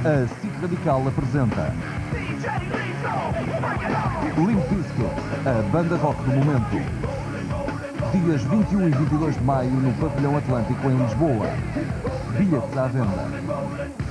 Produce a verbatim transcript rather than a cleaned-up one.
A SIC Radical apresenta Limp Bizkit, a banda rock do momento. Dias vinte e um e vinte e dois de maio no Pavilhão Atlântico em Lisboa. Bilhetes à venda.